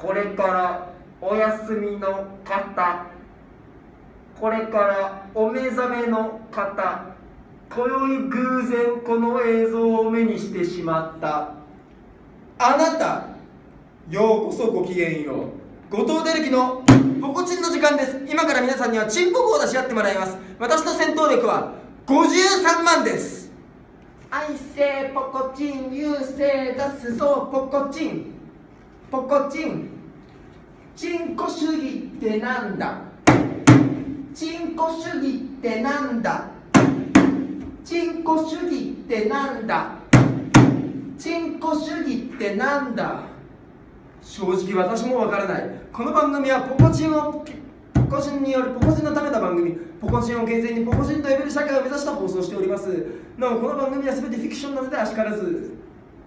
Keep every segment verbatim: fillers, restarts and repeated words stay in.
これからお休みの方、これからお目覚めの方、今宵偶然この映像を目にしてしまったあなた、ようこそごきげんよう。後藤輝樹のポコチンの時間です。今から皆さんにはチンポコを出し合ってもらいます。私の戦闘力はごじゅうさんまんです。愛せポコチン、優勢出すぞポコチン、ポコチン。チンコ主義ってなんだ、チンコ主義ってなんだ、チンコ主義ってなんだ、チンコ主義ってなんだ。正直私もわからない。この番組はポコチンをポコチンによるポコチンのための番組、ポコチンを厳正にポコチンと呼べる社会を目指して放送しております。なおこの番組は全てフィクションなのであしからず。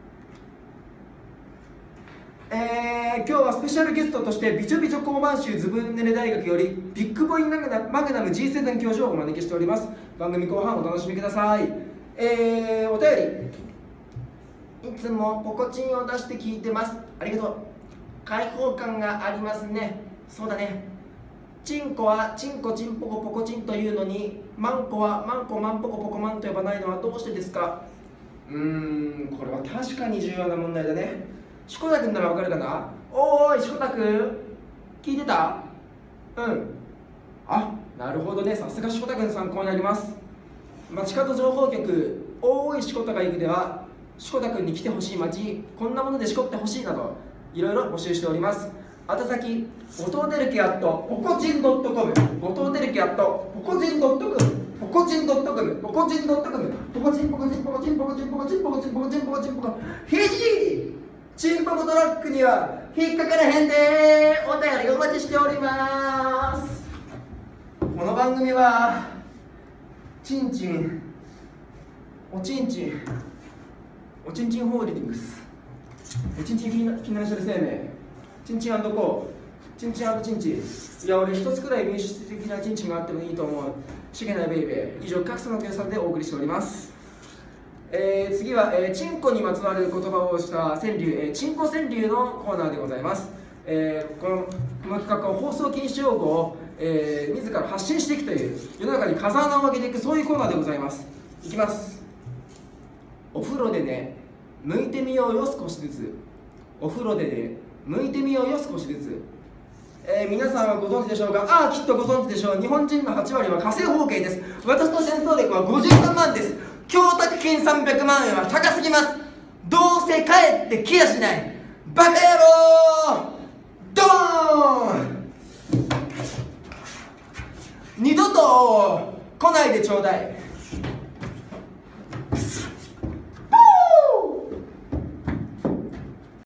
えー、今日はスペシャルゲストとしてびちょびちょ交番集ずぶ濡れ大学よりビッグボインマグナマグナム ジーセブン 教授をお招きしております。番組後半お楽しみください。えー、お便り、いつもポコチンを出して聞いてます。ありがとう。開放感がありますね。そうだね。チンコはチンコチンポコポコチンというのに、マンコはマンコマンポコポコマンと呼ばないのはどうしてですか？うーん、これは確かに重要な問題だね。しこたくんならわかるかな？おーい、しこたくん聞いてた？うん。あ、なるほどね。さすがしこたくん、参考になります。街角情報局、おーいしこたが行くでは、しこたくんに来てほしい街、こんなものでしこってほしいなど、いろいろ募集しております。あた先、後藤輝樹アットポコチンドットコム、後藤輝樹アットポコチンドットコム、ポコチンドットコム、ポコチンドットコム、ポコチンポコチンポコチンポコチンポコチンポコチンポコチンポコチンポコチンポコチン、ひじチンポコトラックには引っかからへんでー。お便りお待ちしております。この番組はチンチンおちんちんおちんちんホールディングス、チンチンフィナフィナンシャル生命、チンチン&コー、チンチン&チンチン。いや俺一つくらい民主的なチンチンがあってもいいと思う。しげないベイベー。以上各社の計算でお送りしております。えー、次は、えー、チンコにまつわる言葉をした川柳、えー、チンコ川柳のコーナーでございます。えー、このこの企画は放送禁止用語を、えー、自ら発信していくという世の中に風穴を開けていく、そういうコーナーでございます。いきます。お風呂でね、向いてみようよ少しずつ。お風呂でね、向いてみようよ少しずつ。えー、皆さんはご存知でしょうか？ああ、きっとご存知でしょう。日本人のはちわりは火星方形です。私の戦闘力はごじゅうさんまんです。供託金さんびゃくまんえんは高すぎます。どうせ帰ってきやしない。バカ野郎ドーン。二度と来ないでちょうだい。